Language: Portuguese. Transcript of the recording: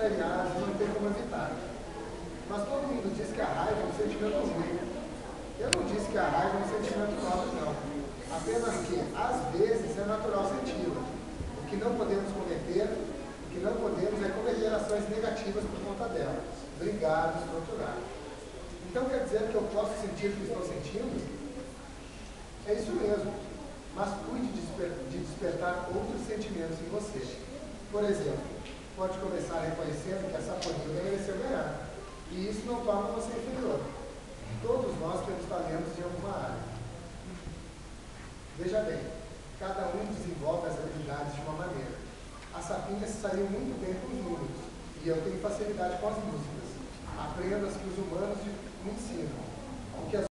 variáveis, não tem como evitar. Mas todo mundo diz que a raiva é um sentimento ruim. Eu não disse que a raiva é um sentimento nobre, não. Apenas que, às vezes, é natural senti-la. O que não podemos cometer, o que não podemos é cometer ações negativas por conta dela. Brigar, nos torturar. Então quer dizer que eu posso sentir o que estou sentindo? É isso mesmo. Mas cuide de despertar outros sentimentos em você. Por exemplo, pode começar reconhecendo que essa corrida mereceu ganhar. E isso não torna você inferior. Todos nós temos talentos em alguma área. Veja bem, cada um desenvolve as habilidades de uma maneira. A Sapinha se saiu muito bem com os números, e eu tenho facilidade com as músicas. Aprendo as que os humanos me ensinam. O que as